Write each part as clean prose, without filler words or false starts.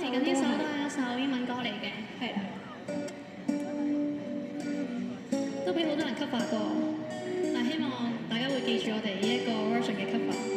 緊呢首都係一首英文歌嚟嘅，係啦，都俾好多人 cover 過，但希望大家會記住我哋呢一個 version 嘅 cover。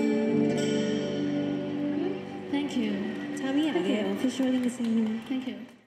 Tammy 嘅 official 呢個聲音。 Thank you。